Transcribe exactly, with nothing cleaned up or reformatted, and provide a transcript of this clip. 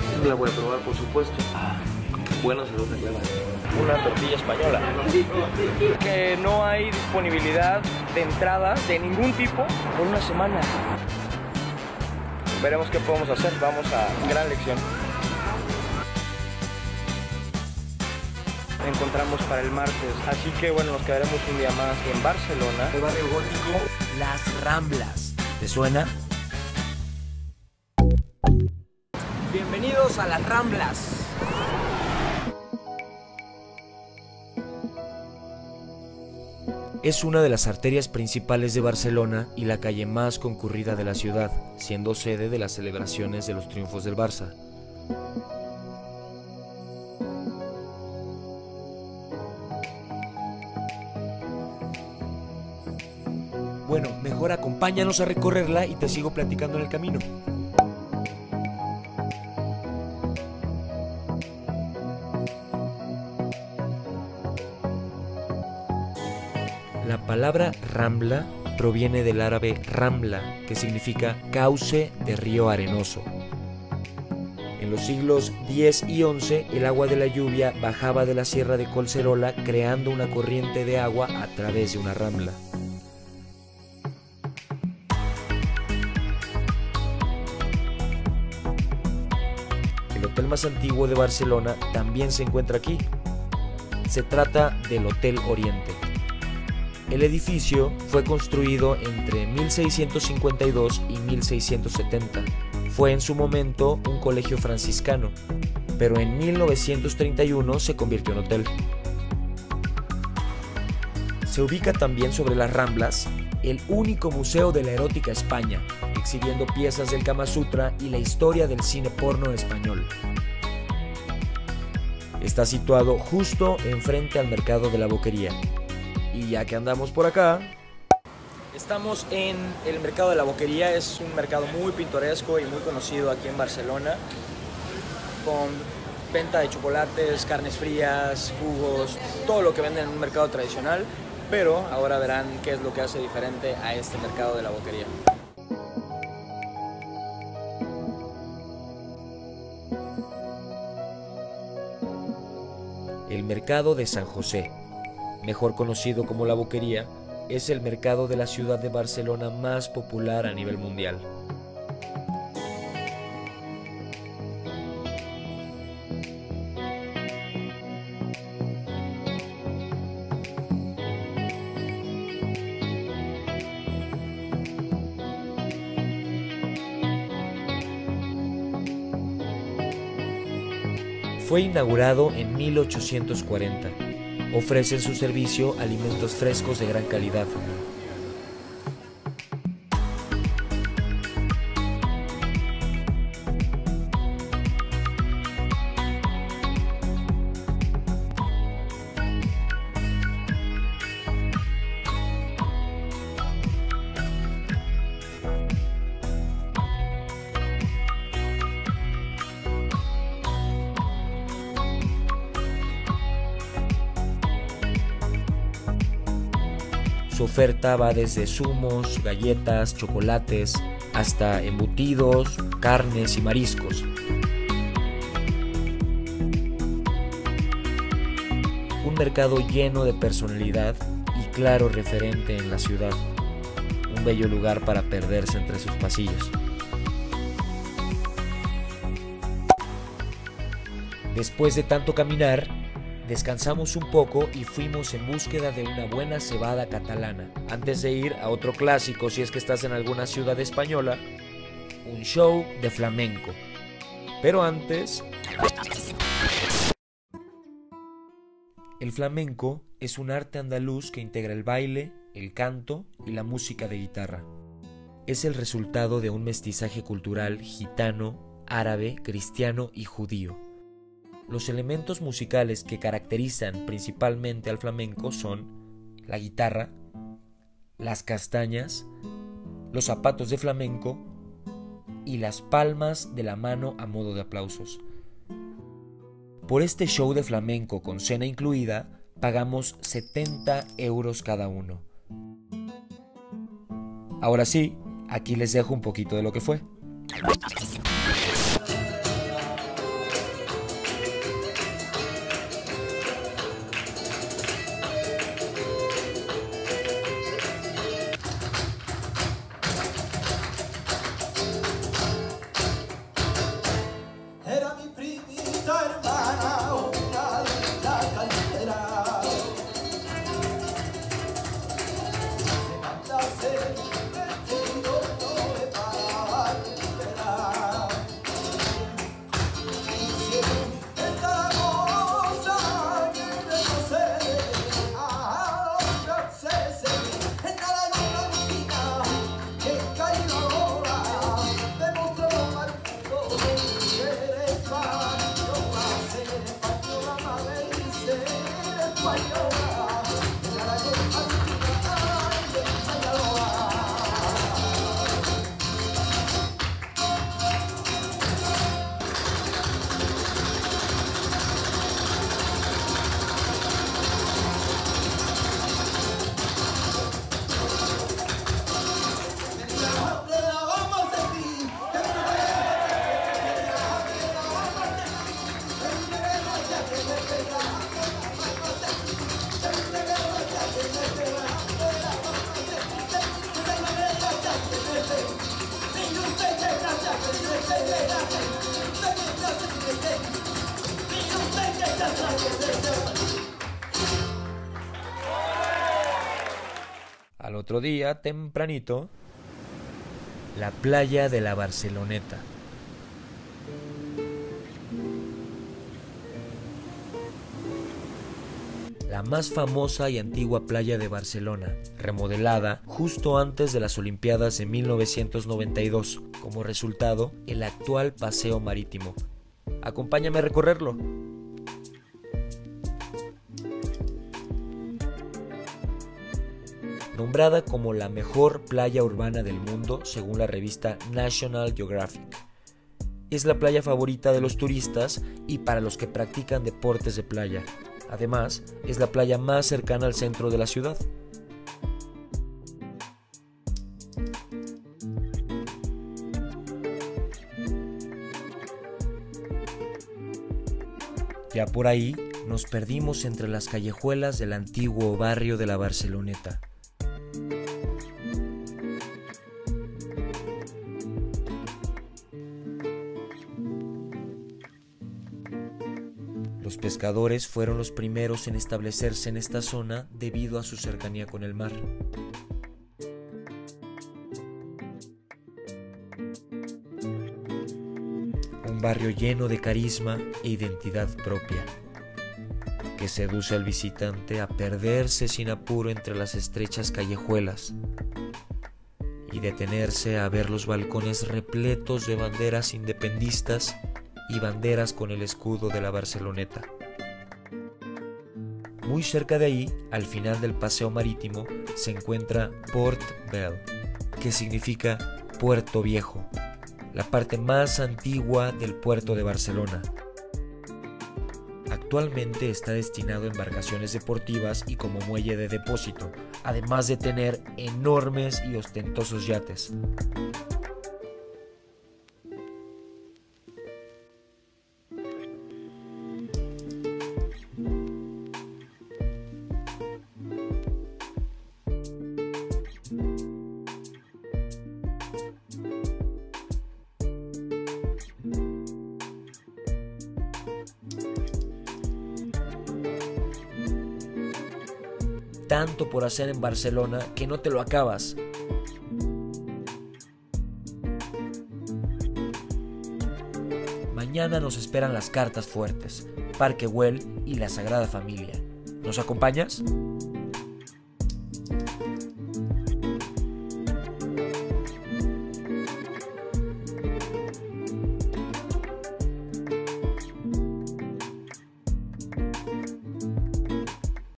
La voy a probar, por supuesto. Ah, buena salud, Clara. Una tortilla española. Que no hay disponibilidad de entradas de ningún tipo por una semana. Veremos qué podemos hacer. Vamos a gran lección. Encontramos para el martes, así que bueno, nos quedaremos un día más en Barcelona, el barrio gótico Las Ramblas. ¿Te suena? Bienvenidos a Las Ramblas. Es una de las arterias principales de Barcelona y la calle más concurrida de la ciudad, siendo sede de las celebraciones de los triunfos del Barça. Bueno, mejor acompáñanos a recorrerla y te sigo platicando en el camino. La palabra Rambla proviene del árabe Ramla, que significa cauce de río arenoso. En los siglos diez y once, el agua de la lluvia bajaba de la sierra de Collserola, creando una corriente de agua a través de una rambla. El hotel más antiguo de Barcelona también se encuentra aquí. Se trata del Hotel Oriente. El edificio fue construido entre mil seiscientos cincuenta y dos y mil seiscientos setenta. Fue en su momento un colegio franciscano, pero en mil novecientos treinta y uno se convirtió en hotel. Se ubica también sobre las Ramblas el único museo de la erótica España, exhibiendo piezas del Kama Sutra y la historia del cine porno español. Está situado justo enfrente al mercado de la Boquería. Y ya que andamos por acá, estamos en el mercado de la Boquería. Es un mercado muy pintoresco y muy conocido aquí en Barcelona, con venta de chocolates, carnes frías, jugos, todo lo que venden en un mercado tradicional. Pero ahora verán qué es lo que hace diferente a este mercado de la Boquería. El mercado de San José, mejor conocido como la Boquería, es el mercado de la ciudad de Barcelona más popular a nivel mundial. Fue inaugurado en mil ochocientos cuarenta. Ofrece en su servicio alimentos frescos de gran calidad. Su oferta va desde zumos, galletas, chocolates, hasta embutidos, carnes y mariscos. Un mercado lleno de personalidad y claro referente en la ciudad. Un bello lugar para perderse entre sus pasillos. Después de tanto caminar, descansamos un poco y fuimos en búsqueda de una buena cebada catalana, antes de ir a otro clásico si es que estás en alguna ciudad española, un show de flamenco. Pero antes... El flamenco es un arte andaluz que integra el baile, el canto y la música de guitarra. Es el resultado de un mestizaje cultural gitano, árabe, cristiano y judío. Los elementos musicales que caracterizan principalmente al flamenco son la guitarra, las castañas, los zapatos de flamenco y las palmas de la mano a modo de aplausos. Por este show de flamenco con cena incluida, pagamos setenta euros cada uno. Ahora sí, aquí les dejo un poquito de lo que fue. Al otro día, tempranito, la playa de la Barceloneta. La más famosa y antigua playa de Barcelona, remodelada justo antes de las Olimpiadas de mil novecientos noventa y dos, como resultado, el actual paseo marítimo. Acompáñame a recorrerlo. Nombrada como la mejor playa urbana del mundo según la revista National Geographic. Es la playa favorita de los turistas y para los que practican deportes de playa. Además, es la playa más cercana al centro de la ciudad. Ya por ahí nos perdimos entre las callejuelas del antiguo barrio de la Barceloneta. Los pescadores fueron los primeros en establecerse en esta zona debido a su cercanía con el mar. Un barrio lleno de carisma e identidad propia, que seduce al visitante a perderse sin apuro entre las estrechas callejuelas y detenerse a ver los balcones repletos de banderas independistas y banderas con el escudo de la Barceloneta. Muy cerca de ahí, al final del paseo marítimo, se encuentra Port Vell, que significa Puerto Viejo, la parte más antigua del puerto de Barcelona. Actualmente está destinado a embarcaciones deportivas y como muelle de depósito, además de tener enormes y ostentosos yates. Tanto por hacer en Barcelona que no te lo acabas. Mañana nos esperan las cartas fuertes, Parque Güell y la Sagrada Familia. ¿Nos acompañas?